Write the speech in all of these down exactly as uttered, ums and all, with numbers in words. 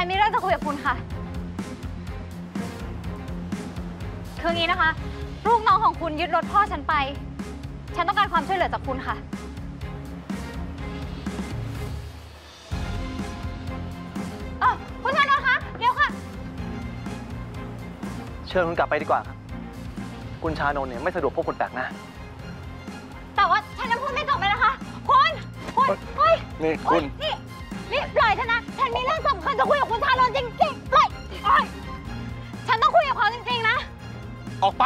มีเรื่องจะคุยกับคุณค่ะคืองี้นะคะลูกน้องของคุณยึดรถพ่อฉันไปฉันต้องการความช่วยเหลือจากคุณค่ะเออคุณชานนท์คะเดี๋ยวค่ะเชิญคุณกลับไปดีกว่าครับคุณชานนท์เนี่ยไม่สะดวกพบคนแปลกหน้าแต่ว่าฉันยังพูดไม่จบเลยนะคะคุณคุณเฮ้ยนี่คุณนี่นี่ปล่อยฉันนะฉันมีเรื่องสำคัญจะคุยกับคุณชานนท์จริงๆปล่อยปล่อยฉันต้องคุยกับเขาจริงๆนะออกไป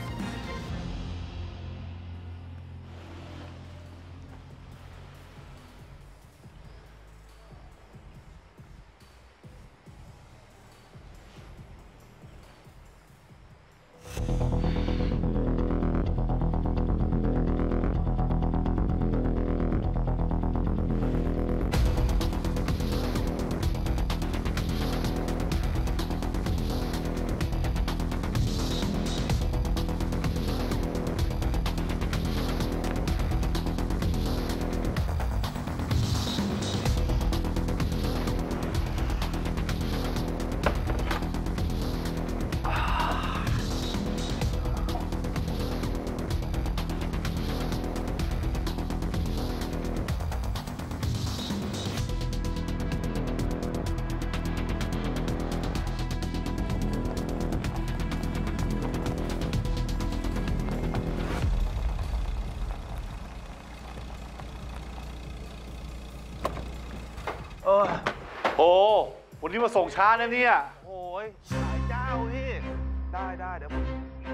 เออโอ้วันนี้มาส่งช้านะเนี่ยโอ้ยหลายเจ้าพี่ได้ได้เดี๋ยวผม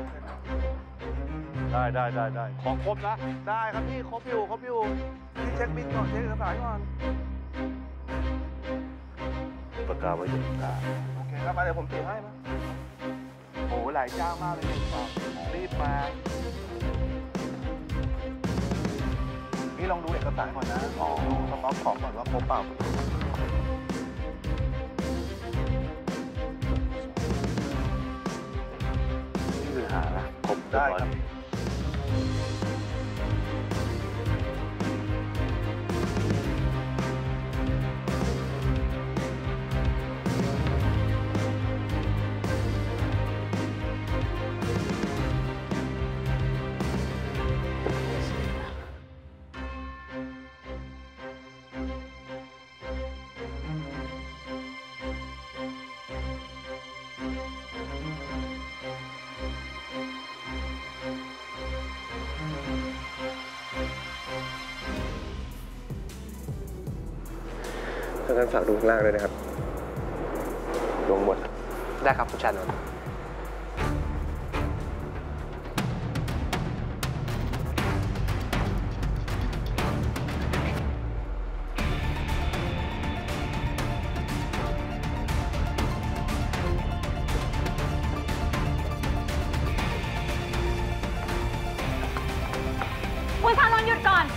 ได้ได้ได้ได้ของครบนะได้ครับพี่ครบอยู่ครบอยู่พี่เช็คบินก่อนเช็คเอกสารก่อนประกาศไว้อยู่นะโอเคครับมาเดี๋ยวผมติดให้มาโอ้หลายเจ้ามากเลยครับรีบมาพี่ลองดูเอกสารก่อนนะอ๋อสต็อกของก่อนว่าครบเปล่านี่คือหาละครบได้ครับท่านฝากดูข้างล่างด้วยนะครับลงหมดได้ครับคุณชานนท์คุณชานนท์หยุดก่อน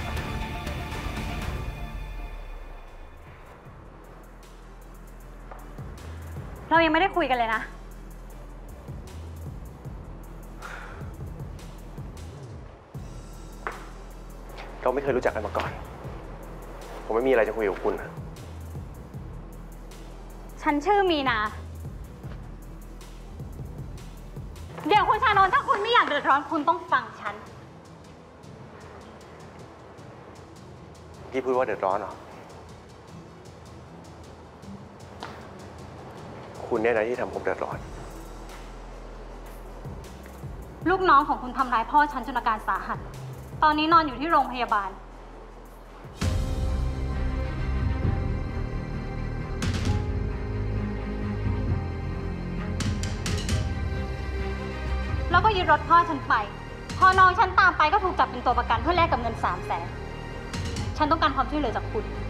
เรายังไม่ได้คุยกันเลยนะเราไม่เคยรู้จักกันมาก่อนผมไม่มีอะไรจะคุยกับคุณฉันชื่อมีนาเดี๋ยวคุณชานนท์ถ้าคุณไม่อยากเดือดร้อนคุณต้องฟังฉันพี่พูดว่าเดือดร้อนเหรอคุณเนี่ยนะที่ทำผมเดือดร้อนลูกน้องของคุณทำร้ายพ่อฉันจนอาการสาหัสตอนนี้นอนอยู่ที่โรงพยาบาลแล้วก็ยึดรถพ่อฉันไปพอน้องฉันตามไปก็ถูกจับเป็นตัวประกันเพื่อแลกกับเงินสามแสนฉันต้องการความช่วยเหลือจากคุณ